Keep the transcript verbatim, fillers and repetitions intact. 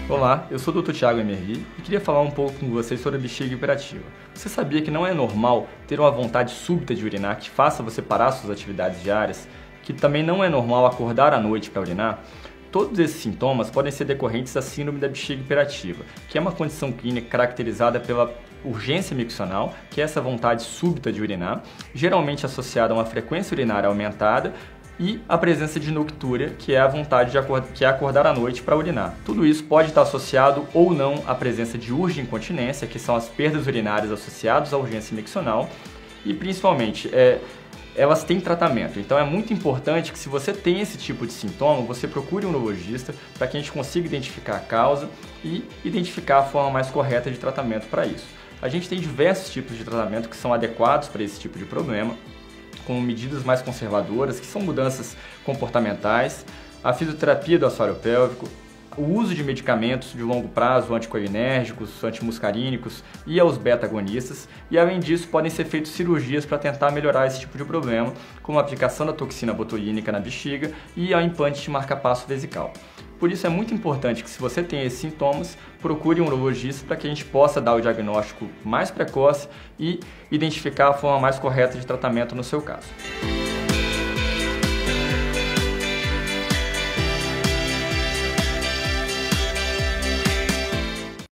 Olá, eu sou o doutor Thiago Emerli e queria falar um pouco com vocês sobre a bexiga hiperativa. Você sabia que não é normal ter uma vontade súbita de urinar que faça você parar suas atividades diárias? Que também não é normal acordar à noite para urinar? Todos esses sintomas podem ser decorrentes da síndrome da bexiga hiperativa, que é uma condição clínica caracterizada pela urgência miccional, que é essa vontade súbita de urinar, geralmente associada a uma frequência urinária aumentada, e a presença de noctúria, que é a vontade de acordar, que é acordar à noite para urinar. Tudo isso pode estar associado ou não à presença de urge-incontinência, que são as perdas urinárias associadas à urgência miccional, e principalmente é, elas têm tratamento. Então é muito importante que, se você tem esse tipo de sintoma, você procure um urologista para que a gente consiga identificar a causa e identificar a forma mais correta de tratamento para isso. A gente tem diversos tipos de tratamento que são adequados para esse tipo de problema, com medidas mais conservadoras, que são mudanças comportamentais, a fisioterapia do assoalho pélvico, o uso de medicamentos de longo prazo, anticolinérgicos, antimuscarínicos e aos beta-agonistas, e além disso podem ser feitas cirurgias para tentar melhorar esse tipo de problema, como a aplicação da toxina botulínica na bexiga e ao implante de marca-passo vesical. Por isso é muito importante que, se você tem esses sintomas, procure um urologista para que a gente possa dar o diagnóstico mais precoce e identificar a forma mais correta de tratamento no seu caso.